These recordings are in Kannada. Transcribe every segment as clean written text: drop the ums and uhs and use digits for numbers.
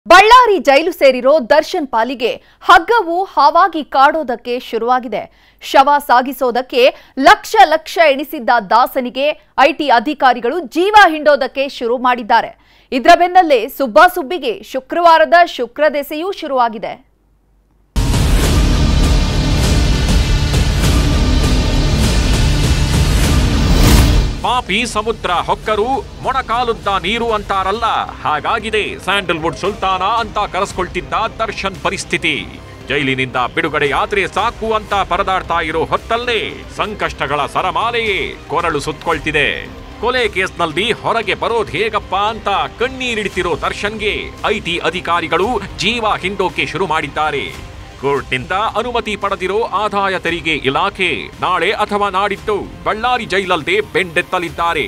ಬಳ್ಳಾರಿ ಜೈಲು ಸೇರಿರೋ ದರ್ಶನ್ ಪಾಲಿಗೆ ಹಗ್ಗವು ಹಾವಾಗಿ ಕಾಡೋದಕ್ಕೆ ಶುರುವಾಗಿದೆ. ಶವ ಸಾಗಿಸೋದಕ್ಕೆ ಲಕ್ಷ ಎಣಿಸಿದ್ದ ದಾಸನಿಗೆ ಐಟಿ ಅಧಿಕಾರಿಗಳು ಜೀವ ಹಿಂಡೋದಕ್ಕೆ ಶುರು ಮಾಡಿದ್ದಾರೆ. ಇದರ ಬೆನ್ನಲ್ಲೇ ಸುಬ್ಬಿಗೆ ಶುಕ್ರವಾರದ ಶುಕ್ರದೆಸೆಯೂ ಶುರುವಾಗಿದೆ. ಪಾಪಿ ಸಮುದ್ರ ಹೊಕ್ಕರು ಮೊಣಕಾಲುದ್ದ ನೀರು ಅಂತಾರಲ್ಲ, ಹಾಗಾಗಿದೆ ಸ್ಯಾಂಡಲ್ವುಡ್ ಸುಲ್ತಾನ ಅಂತ ಕರೆಸ್ಕೊಳ್ತಿದ್ದ ದರ್ಶನ್ ಪರಿಸ್ಥಿತಿ. ಜೈಲಿನಿಂದ ಬಿಡುಗಡೆಯಾದ್ರೆ ಸಾಕು ಅಂತ ಪರದಾಡ್ತಾ ಇರೋ ಹೊತ್ತಲ್ಲೇ ಸಂಕಷ್ಟಗಳ ಸರಮಾಲೆಯೇ ಕೊರಳು ಸುತ್ತಕೊಳ್ತಿದೆ. ಕೊಲೆ ಕೇಸ್ನಲ್ಲಿ ಹೊರಗೆ ಬರೋದ್ ಹೇಗಪ್ಪ ಅಂತ ಕಣ್ಣೀರಿಡ್ತಿರೋ ದರ್ಶನ್ಗೆ ಐಟಿ ಅಧಿಕಾರಿಗಳು ಜೀವ ಹಿಂಡೋಕೆ ಶುರು ಮಾಡಿದ್ದಾರೆ. ಕೋರ್ಟ್ನಿಂದ ಅನುಮತಿ ಪಡೆದಿರೋ ಆದಾಯ ತೆರಿಗೆ ಇಲಾಖೆ ನಾಳೆ ಅಥವಾ ನಾಡಿದ್ದು ಬಳ್ಳಾರಿ ಜೈಲಲ್ಲೇ ಬೆಂಡೆತ್ತಲಿದ್ದಾರೆ.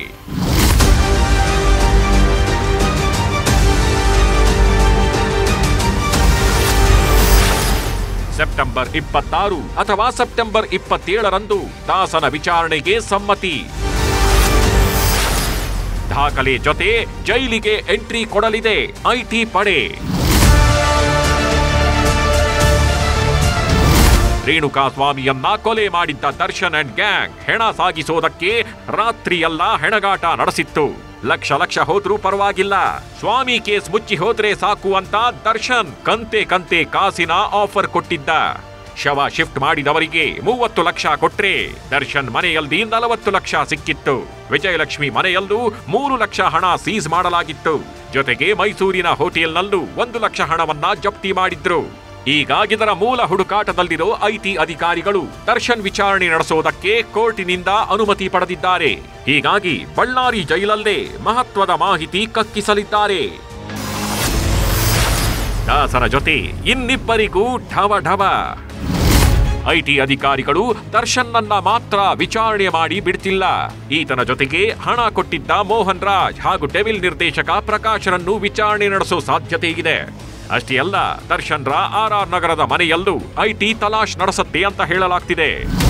ಸೆಪ್ಟೆಂಬರ್ 26 ಅಥವಾ ಸೆಪ್ಟೆಂಬರ್ 27ರಂದು ದಾಸನ ವಿಚಾರಣೆಗೆ ಸಮ್ಮತಿ. ದಾಖಲೆ ಜೊತೆ ಜೈಲಿಗೆ ಎಂಟ್ರಿ ಕೊಡಲಿದೆ ಐಟಿ ಪಡೆ. ರೇಣುಕಾ ಸ್ವಾಮಿಯನ್ನ ಕೊಲೆ ಮಾಡಿದ್ದ ದರ್ಶನ್ ಅಂಡ್ ಗ್ಯಾಂಗ್ ಹೆಣ ಸಾಗಿಸೋದಕ್ಕೆ ರಾತ್ರಿಯೆಲ್ಲ ಹೆಣಗಾಟ ನಡೆಸಿತ್ತು. ಲಕ್ಷ ಹೋದ್ರೂ ಪರವಾಗಿಲ್ಲ, ಸ್ವಾಮಿ ಕೇಸ್ ಮುಚ್ಚಿ ಹೋದ್ರೆ ಸಾಕು ಅಂತ ದರ್ಶನ್ ಕಂತೆ ಕಾಸಿನ ಆಫರ್ ಕೊಟ್ಟಿದ್ದ. ಶವ ಶಿಫ್ಟ್ ಮಾಡಿದವರಿಗೆ 30 ಲಕ್ಷ ಕೊಟ್ರೆ ದರ್ಶನ್ ಮನೆಯಲ್ಲಿ 40 ಲಕ್ಷ ಸಿಕ್ಕಿತ್ತು. ವಿಜಯಲಕ್ಷ್ಮಿ ಮನೆಯಲ್ಲೂ 3 ಲಕ್ಷ ಹಣ ಸೀಸ್ ಮಾಡಲಾಗಿತ್ತು. ಜೊತೆಗೆ ಮೈಸೂರಿನ ಹೋಟೆಲ್ನಲ್ಲೂ 1 ಲಕ್ಷ ಹಣವನ್ನ ಜಪ್ತಿ ಮಾಡಿದ್ರು. ಈಗ ಇದರ ಮೂಲ ಹುಡುಕಾಟದಲ್ಲಿರೋ ಐಟಿ ಅಧಿಕಾರಿಗಳು ದರ್ಶನ್ ವಿಚಾರಣೆ ನಡೆಸೋದಕ್ಕೆ ಕೋರ್ಟಿನಿಂದ ಅನುಮತಿ ಪಡೆದಿದ್ದಾರೆ. ಹೀಗಾಗಿ ಬಳ್ಳಾರಿ ಜೈಲಲ್ಲೇ ಮಹತ್ವದ ಮಾಹಿತಿ ಕಕ್ಕಿಸಲಿದ್ದಾರೆ. ದಾಸನ ಜೊತೆ ಇನ್ನಿಬ್ಬರಿಗೂ ಢವ. ಐಟಿ ಅಧಿಕಾರಿಗಳು ದರ್ಶನ್ನನ್ನ ಮಾತ್ರ ವಿಚಾರಣೆ ಮಾಡಿ ಬಿಡ್ತಿಲ್ಲ. ಈತನ ಜೊತೆಗೆ ಹಣ ಕೊಟ್ಟಿದ್ದ ಮೋಹನ್ ರಾಜ್ ಹಾಗೂ ಡೆವಿಲ್ ನಿರ್ದೇಶಕ ಪ್ರಕಾಶರನ್ನು ವಿಚಾರಣೆ ನಡೆಸೋ ಸಾಧ್ಯತೆ ಇದೆ. ಅಷ್ಟೇ ಅಲ್ಲ, ದರ್ಶನ್ ರ ಆರ್ ನಗರದ ಮನೆಯಲ್ಲೂ ಐಟಿ ತಲಾಶ್ ನಡೆಸತ್ತೆ ಅಂತ ಹೇಳಲಾಗ್ತಿದೆ.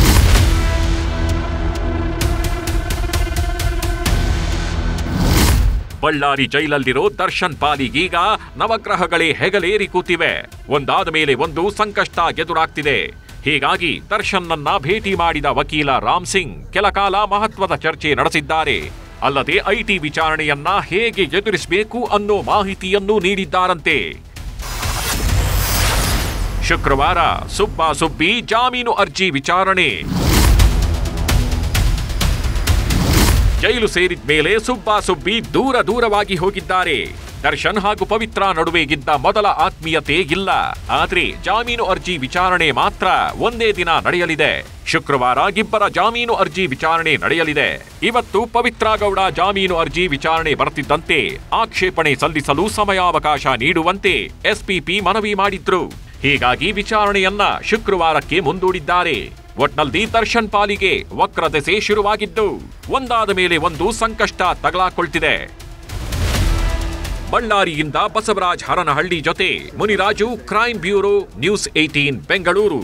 ಬಳ್ಳಾರಿ ಜೈಲಲ್ಲಿರೋ ದರ್ಶನ್ ಪಾಲಿಗೀಗ ನವಗ್ರಹಗಳೇ ಹೆಗಲೇರಿ ಕೂತಿವೆ. ಒಂದಾದ ಮೇಲೆ ಒಂದು ಸಂಕಷ್ಟ ಎದುರಾಗ್ತಿದೆ. ಹೀಗಾಗಿ ದರ್ಶನ್ನನ್ನ ಭೇಟಿ ಮಾಡಿದ ವಕೀಲ ರಾಮ್ ಸಿಂಗ್ ಕೆಲ ಕಾಲ ಮಹತ್ವದ ಚರ್ಚೆ ನಡೆಸಿದ್ದಾರೆ. ಅಲ್ಲದೆ ಐಟಿ ವಿಚಾರಣೆಯನ್ನ ಹೇಗೆ ಎದುರಿಸಬೇಕು ಅನ್ನೋ ಮಾಹಿತಿಯನ್ನೂ ನೀಡಿದ್ದಾರಂತೆ. ಶುಕ್ರವಾರ ಸುಬ್ಬಿ ಜಾಮೀನು ಅರ್ಜಿ ವಿಚಾರಣೆ. ಜೈಲು ಸೇರಿದ ಮೇಲೆ ಸುಬ್ಬಿ ದೂರವಾಗಿ ಹೋಗಿದ್ದಾರೆ. ದರ್ಶನ್ ಹಾಗೂ ಪವಿತ್ರ ನಡುವೆಗಿದ್ದ ಮೊದಲ ಆತ್ಮೀಯತೆ ಇಲ್ಲ. ಆದ್ರೆ ಜಾಮೀನು ಅರ್ಜಿ ವಿಚಾರಣೆ ಮಾತ್ರ ಒಂದೇ ದಿನ ನಡೆಯಲಿದೆ. ಶುಕ್ರವಾರ ಇಬ್ಬರ ಜಾಮೀನು ಅರ್ಜಿ ವಿಚಾರಣೆ ನಡೆಯಲಿದೆ. ಇವತ್ತು ಪವಿತ್ರ ಗೌಡ ಜಾಮೀನು ಅರ್ಜಿ ವಿಚಾರಣೆ ಬರ್ತಿದ್ದಂತೆ ಆಕ್ಷೇಪಣೆ ಸಲ್ಲಿಸಲು ಸಮಯಾವಕಾಶ ನೀಡುವಂತೆ ಎಸ್ಪಿಪಿ ಮನವಿ ಮಾಡಿದ್ರು. ಹೀಗಾಗಿ ವಿಚಾರಣೆಯನ್ನ ಶುಕ್ರವಾರಕ್ಕೆ ಮುಂದೂಡಿದ್ದಾರೆ. ಒಟ್ನಲ್ಲಿ ದರ್ಶನ್ ಪಾಲಿಗೆ ವಕ್ರದೆಸೆ ಶುರುವಾಗಿದ್ದು ಒಂದಾದ ಮೇಲೆ ಒಂದು ಸಂಕಷ್ಟ ತಗಲಾಕೊಳ್ತಿದೆ. ಬಳ್ಳಾರಿಯಿಂದ ಬಸವರಾಜ್ ಹರನಹಳ್ಳಿ ಜೊತೆ Muniraju, crime bureau, news 18 Bengaluru.